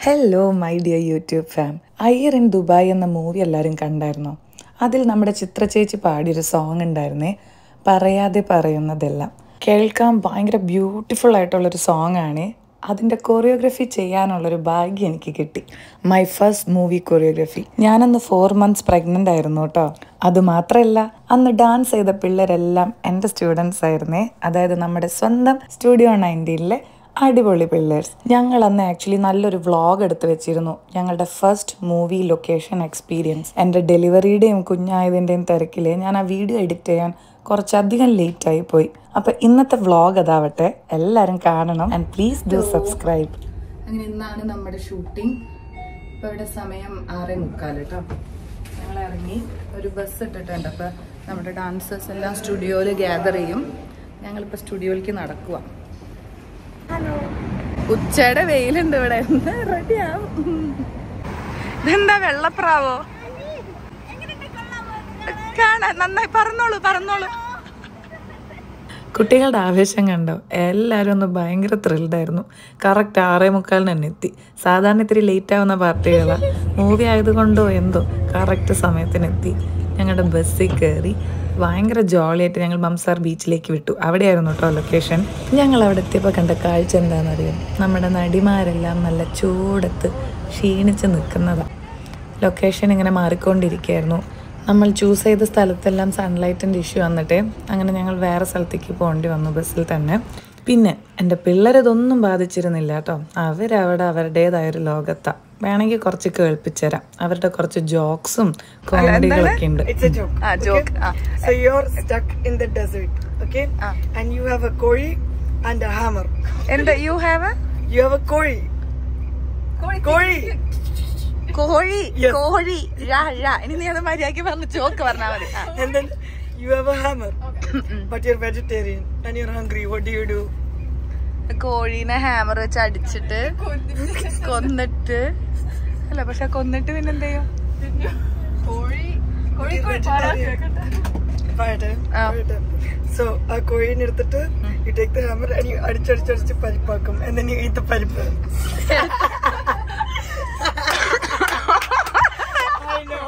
Hello my dear YouTube fam. Iyer in Dubai എന്ന movie എല്ലാവരും കണ്ടായിരുന്നോ? അതിൽ നമ്മുടെ ചിത്ര ചേച്ചി പാടിയൊരു സോങ് ഉണ്ടായിരുന്നേ, പറയാതെ പറയുന്നതെല്ലാം. കേൾക്കാൻ ഭയങ്കര ബ്യൂട്ടിഫുൾ ആയിട്ടുള്ളൊരു സോങ് ആണ്. അതിൻ്റെ കൊറിയോഗ്രഫി ചെയ്യാനുള്ളൊരു ഭാഗ്യം എനിക്ക് കിട്ടി. My first movie choreography. ഞാനന്ന് 4 months പ്രഗ്നൻ്റ് ആയിരുന്നു കേട്ടോ. അതുമാത്രമല്ല, അന്ന് ഡാൻസ് ചെയ്ത പിള്ളേരെല്ലാം എൻ്റെ സ്റ്റുഡൻസ് ആയിരുന്നേ. അതായത് നമ്മുടെ സ്വന്തം സ്റ്റുഡിയോ 19-ലെ അടിപൊളി പിള്ളേഴ്സ്. ഞങ്ങൾ അന്ന് ആക്ച്വലി നല്ലൊരു വ്ളോഗ് എടുത്ത് വെച്ചിരുന്നു, ഞങ്ങളുടെ ഫസ്റ്റ് മൂവി ലൊക്കേഷൻ എക്സ്പീരിയൻസ്. എൻ്റെ ഡെലിവറിയുടെയും കുഞ്ഞായതിൻ്റെയും തിരക്കിൽ ഞാൻ ആ വീഡിയോ എഡിറ്റ് ചെയ്യാൻ കുറച്ചധികം ലേറ്റായി പോയി. അപ്പോൾ ഇന്നത്തെ വ്ളോഗ് അതാവട്ടെ, എല്ലാവരും കാണണം ആൻഡ് പ്ലീസ് ഡു സബ്സ്ക്രൈബ്. അങ്ങനെ ഇന്നാണ് നമ്മുടെ ഷൂട്ടിംഗ്. ഇപ്പോൾ ഇവിടെ സമയം 6:45 കേട്ടോ. ഞങ്ങൾ ഇറങ്ങി ഒരു ബസ് ഇട്ടിട്ടുണ്ട്. അപ്പോൾ നമ്മുടെ ഡാൻസേഴ്സ് എല്ലാം സ്റ്റുഡിയോയിൽ ഗ്യാദർ ചെയ്യും. ഞങ്ങളിപ്പോൾ സ്റ്റുഡിയോയിലേക്ക് നടക്കുക. ഉച്ചയുടെ വെയിലുണ്ട് ഇവിടെ. എന്താ റെഡിയാവും? ഇതെന്താ വെള്ളപ്രാവോ? കാണാൻ നന്നായി. പറഞ്ഞോളൂ. കുട്ടികളുടെ ആവേശം കണ്ടോ? എല്ലാവരും ഒന്ന് ഭയങ്കര ത്രില്ഡായിരുന്നു. കറക്റ്റ് 6:45 തന്നെ എത്തി. സാധാരണ ഇത്തിരി ലേറ്റ് ആവുന്ന പാർട്ടികളാണ്. മൂവി ആയതുകൊണ്ടോ എന്തോ കറക്റ്റ് സമയത്തിനെത്തി. ഞങ്ങളുടെ ബസ്സിൽ കയറി ഭയങ്കര ജോളിയായിട്ട് ഞങ്ങൾ മംസാർ ബീച്ചിലേക്ക് വിട്ടു. അവിടെയായിരുന്നു കേട്ടോ ലൊക്കേഷൻ. ഞങ്ങൾ അവിടെ എത്തിയപ്പോൾ കണ്ട കാഴ്ച എന്താണെന്നറിയാം? നമ്മുടെ നടിമാരെല്ലാം നല്ല ചൂടത്ത് ക്ഷീണിച്ച് നിൽക്കുന്നതാണ്. ലൊക്കേഷൻ ഇങ്ങനെ മാറിക്കൊണ്ടിരിക്കുകയായിരുന്നു. നമ്മൾ ചൂസ് ചെയ്ത സ്ഥലത്തെല്ലാം സൺലൈറ്റിൻ്റെ ഇഷ്യൂ വന്നിട്ട് അങ്ങനെ ഞങ്ങൾ വേറെ സ്ഥലത്തേക്ക് പോകേണ്ടി വന്നു ബസ്സിൽ തന്നെ. പിന്നെ എൻ്റെ പിള്ളേരതൊന്നും ബാധിച്ചിരുന്നില്ല കേട്ടോ. അവരവിടെ അവരുടേതായൊരു ലോകത്താണ്. വേണമെങ്കിൽ കുറച്ച് കേൾപ്പിച്ചു തരാം. അവരുടെ കുറച്ച് ജോക്സും കോമഡികളൊക്കെ ഉണ്ട്. So you're stuck in the desert, okay? And you have a koi and a hammer. And you have a koi. ഇനി നീ അത് മര്യാദയ്ക്ക് പറഞ്ഞ ജോക്ക് പറഞ്ഞാൽ മതി. And then you have a hammer, but you're vegetarian and you're hungry. What do? കോഴീനെ hammer വെച്ച് അടിച്ചിട്ട് കൊന്നിട്ട് അല്ല, പക്ഷെ കൊന്നിട്ട് പിന്നെ എന്ത് ചെയ്യും? So a കോഴീനെ എടുത്തിട്ട് you take the hammer and you അടിച്ചടിച്ചടിച്ച് പരിപ്പാക്കും, and then you eat the പരിപ്പ്. I know.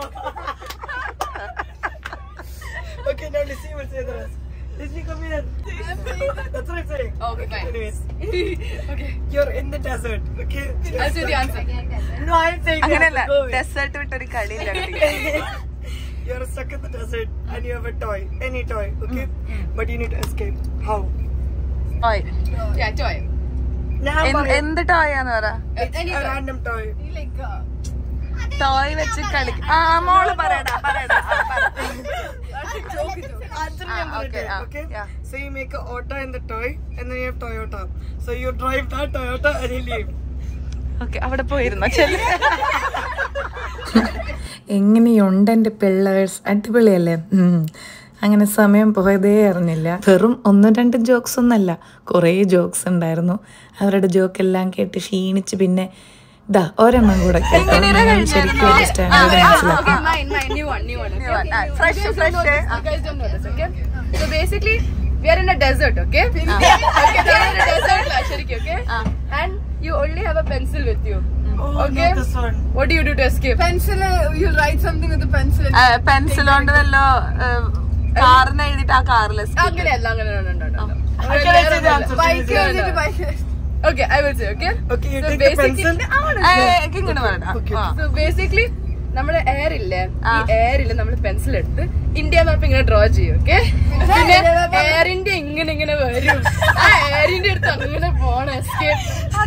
Okay, now Lizzie will say the rest. Lizzie, come here. That's what I'm saying. Okay, fine. Anyways. Okay. You're in the desert. Okay. I'll say the answer. No, I'm saying അങ്ങനെയല്ല, dessert വിട്ടൊരു കളിയില്ല. You're stuck in the desert and you have a toy, any toy, okay? But you need to escape. How? Toy. Yeah, toy. എന്ത് toy ആന്ന് പറ? It's a random toy. Toy വെച്ച് കളിക്കും. മോള് പറയടാ. Okay. Yeah. So you make an auto in the toy and then you have Toyota. So you drive that Toyota and you leave. Okay, അവിടെ പോയിരുന്നോ? എങ്ങനെയുണ്ട് എൻ്റെ പിള്ളേഴ്സ്? അടിപൊളിയല്ലേ? അങ്ങനെ സമയം പോയതേ അറിഞ്ഞില്ല. വെറും 1-2 ജോക്സ് ഒന്നല്ല, കുറേ ജോക്സ് ഉണ്ടായിരുന്നു. അവരുടെ ജോക്കെല്ലാം കേട്ട് ക്ഷീണിച്ച് പിന്നെ ഇതാ ഒരെണ്ണം കൂടെ കേട്ടോ. ശരിക്കും New one. Fresh. You guys don't know this, okay? So basically, we are in a desert, okay? Okay, we are in a desert, Shariki, okay? And you only have a pencil with you. Okay? Not this one. What do you do to escape? Pencil, you write something with the pencil. Pencil കൊണ്ട് വല്ലോ കാറിന് എഴുതിട്ട് ആ കാറില് അങ്ങനെയല്ല. Okay, let's say the answer. Bike. Okay, I will say, okay? Okay, you So take the basically, pencil. ഇങ്ങനെ പറയണ്ട. So basically, നമ്മുടെ air ഇല്ലേ, ഈ എയറില് നമ്മൾ പെൻസിൽ എടുത്ത് ഇന്ത്യ മാപ്പ് ഇങ്ങനെ ഡ്രോ ചെയ്യും, ഓക്കെ? പിന്നെ എയറിന്റെ ഇങ്ങനെ വരും. ആ എയറിന്റെ അടുത്ത് അങ്ങനെ പോണ എസ്കേപ്പ്.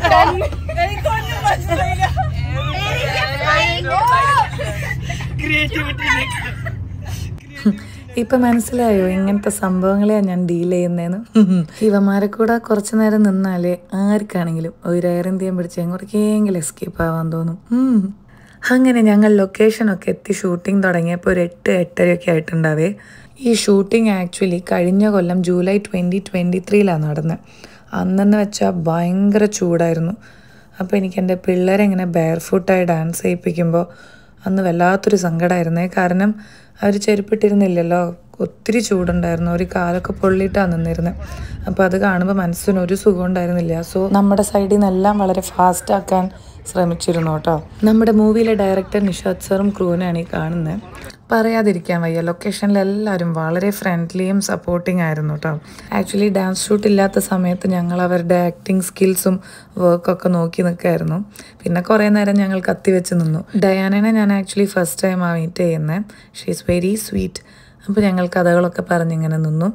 Creativity next. ഇപ്പം മനസ്സിലായോ ഇങ്ങനത്തെ സംഭവങ്ങളെയാണ് ഞാൻ ഡീൽ ചെയ്യുന്നതെന്ന്? ഇവന്മാരെ കൂടെ കുറച്ചു നേരം നിന്നാലേ ആർക്കാണെങ്കിലും ഒരു എയർ ഇന്ത്യയും പിടിച്ച് എങ്ങോട്ടേക്കെങ്കിലും എസ്കേപ്പ് ആവാൻ തോന്നും. അങ്ങനെ ഞങ്ങൾ ലൊക്കേഷനൊക്കെ എത്തി ഷൂട്ടിംഗ് തുടങ്ങിയപ്പോൾ ഒരു 8-8:30 ആയിട്ടുണ്ടാവേ. ഈ ഷൂട്ടിംഗ് ആക്ച്വലി കഴിഞ്ഞ കൊല്ലം ജൂലൈ 2023 നടന്നത്. അന്നെന്ന് വെച്ചാൽ ഭയങ്കര ചൂടായിരുന്നു. അപ്പോൾ എനിക്ക് എൻ്റെ പിള്ളേരെ ഇങ്ങനെ ബെയർ ഫുട്ടായി ഡാൻസ് ചെയ്യിപ്പിക്കുമ്പോൾ അന്ന് വല്ലാത്തൊരു സങ്കടമായിരുന്നേ. കാരണം അവർ ചെരുപ്പിട്ടിരുന്നില്ലല്ലോ ഒത്തിരി ചൂടുണ്ടായിരുന്നു, ഒരു കാലൊക്കെ പൊള്ളിയിട്ടാണ് നിന്നിരുന്നത്. അപ്പോൾ അത് കാണുമ്പോൾ മനസ്സിന് ഒരു സുഖം ഉണ്ടായിരുന്നില്ല. സോ നമ്മുടെ സൈഡിൽ നിന്നെല്ലാം വളരെ ഫാസ്റ്റാക്കാൻ ശ്രമിച്ചിരുന്നു കേട്ടോ. നമ്മുടെ മൂവിയിലെ ഡയറക്ടർ നിഷാദ് സാറും ക്രൂവിനെയാണ് ഈ കാണുന്നത്. പറയാതിരിക്കാൻ വയ്യ, ലൊക്കേഷനിൽ എല്ലാവരും വളരെ ഫ്രണ്ട്ലിയും സപ്പോർട്ടിങ് ആയിരുന്നു കേട്ടോ. ആക്ച്വലി ഡാൻസ് ഷൂട്ട് ഇല്ലാത്ത സമയത്ത് ഞങ്ങൾ അവരുടെ ആക്ടിങ് സ്കിൽസും വർക്കൊക്കെ നോക്കി നിൽക്കായിരുന്നു. പിന്നെ കുറേ നേരം ഞങ്ങൾ കത്തിവെച്ച് നിന്നു. ഡയാനനെ ഞാൻ ആക്ച്വലി ഫസ്റ്റ് ടൈമാണ് മീറ്റ് ചെയ്യുന്നത്. She is very sweet. അപ്പോൾ ഞങ്ങൾ കഥകളൊക്കെ പറഞ്ഞിങ്ങനെ നിന്നു.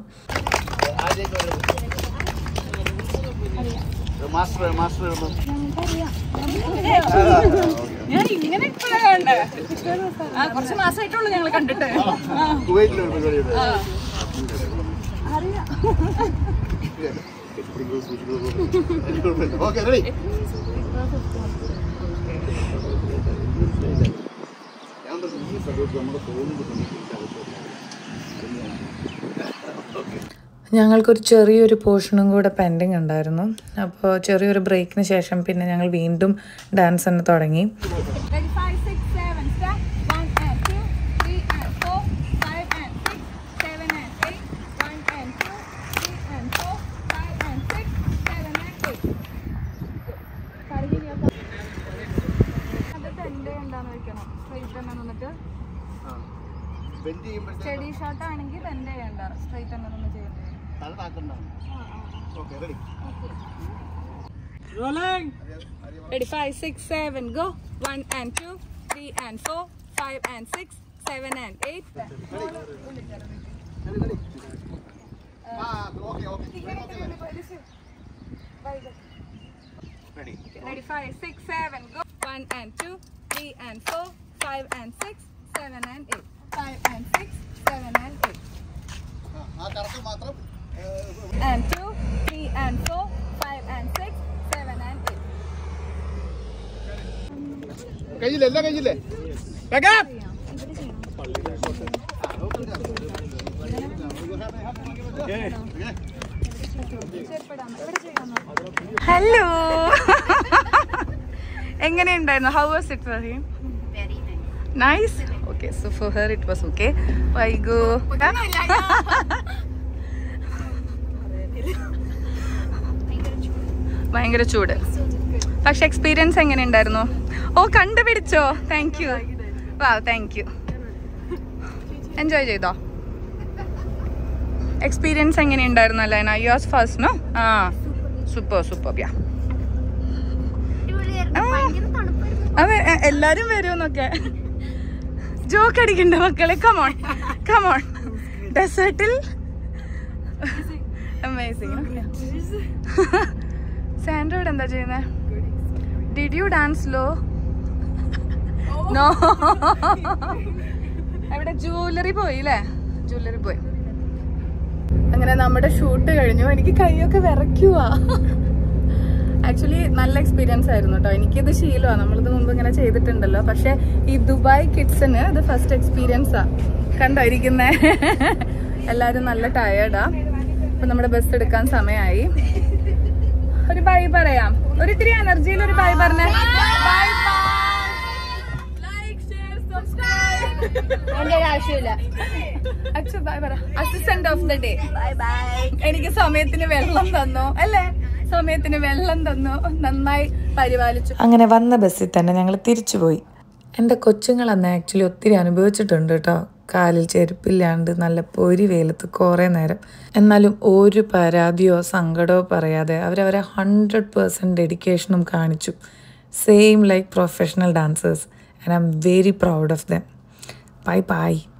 ഞാൻ ഇങ്ങനെ ഇപ്പോഴാണ് കുറച്ച് മാസമായിട്ടുള്ളൂ ഞങ്ങൾ കണ്ടിട്ട്. ഞങ്ങൾക്കൊരു ചെറിയൊരു പോർഷനും കൂടെ പെൻഡിങ് ഉണ്ടായിരുന്നു. അപ്പോൾ ചെറിയൊരു ബ്രേക്കിന് ശേഷം പിന്നെ ഞങ്ങൾ വീണ്ടും ഡാൻസ് തന്നെ തുടങ്ങി. സ്റ്റഡി ഷോട്ട് ആണെങ്കിൽ തന്നെ ചെയ്യണ്ട, സ്ട്രൈറ്റ് തന്നെ ഒന്ന് ചെയ്യണ്ടേ. Ready, 5, 6, 7, go. 1 and 2, 3 and 4, 5 and 6, 7 and 8. Ready, 5, 6, 7, go. 1 and 2, 3 and 4, 5 and 6, 7 and 8. 5 and 6, 7 and 8. And 2, 3 and 4, 5 and 6, 7 and 8. കയ്യില്ലേ എല്ലാം കയ്യില്ലേ? ഹലോ, എങ്ങനെയുണ്ടായിരുന്നു? How was it for him? Nice. Okay, so for her it was okay. Vaigu. ഭയങ്കര ചൂട്. പക്ഷെ experience എങ്ങനെ ഉണ്ടായിരുന്നു? ഓ, കണ്ടുപിടിച്ചോ? Thank you. വാ, താങ്ക് യു. എൻജോയ് ചെയ്തോ? എക്സ്പീരിയൻസ് എങ്ങനെ ഉണ്ടായിരുന്നു അല്ലേന? You was first no? ആ, സൂപ്പർ സൂപ്പർ. യാ, അതെ, എല്ലാരും വരുമെന്നൊക്കെ ജോക്ക് അടിക്കണ്ട മക്കളെ. Come on come on. ഡെസേർട്ടിൽ അമേസിംഗ്. സാൻഡ്രോട് എന്താ ചെയ്യുന്നത്? ഡിഡ് യു ഡാൻസ് ലോ? നോ. അവിടെ ജ്വല്ലറി പോയി അല്ലേ? ജ്വല്ലറി പോയി. അങ്ങനെ നമ്മുടെ ഷൂട്ട് കഴിഞ്ഞു. എനിക്ക് കൈയൊക്കെ വിറയ്ക്കുവാ. ആക്ച്വലി നല്ല എക്സ്പീരിയൻസ് ആയിരുന്നു കേട്ടോ. എനിക്കിത് ശീലമാണ്, നമ്മളിത് മുമ്പ് ഇങ്ങനെ ചെയ്തിട്ടുണ്ടല്ലോ. പക്ഷെ ഈ ദുബായ് കിഡ്സിന് ഇത് ഫസ്റ്റ് എക്സ്പീരിയൻസാ. കണ്ടോ ഇരിക്കുന്നേ? എല്ലാരും നല്ല ടയേർഡാ. അപ്പൊ നമ്മുടെ ബസ് എടുക്കാൻ സമയമായി. ഒരു ബൈ പറയാം. ഒരിത്തിരി എനർജിയിൽ ഒരു ബൈ പറഞ്ഞേ. Bye bye. Like, share, subscribe. ആവശ്യമില്ല. അച്ഛൻ ബൈ പറ. Assistant of the day. Bye bye. എനിക്ക് സമയത്തിന് വെള്ളം തന്നോ അല്ലേ? സമയത്തിന് വെള്ളം തന്നു, നന്നായി പരിപാലിച്ചു. അങ്ങനെ വന്ന ബസ്സിൽ തന്നെ ഞങ്ങൾ തിരിച്ചുപോയി. എൻ്റെ കൊച്ചുങ്ങൾ അന്ന് ആക്ച്വലി ഒത്തിരി അനുഭവിച്ചിട്ടുണ്ട് കേട്ടോ. കാലിൽ ചെരുപ്പില്ലാണ്ട് നല്ല പൊരി വെയിലത്ത് കുറേ നേരം. എന്നാലും ഒരു പരാതിയോ സങ്കടമോ പറയാതെ അവരവരെ 100% ഡെഡിക്കേഷനും കാണിച്ചു. Same like professional dancers. And I'm very proud of them. Bye by.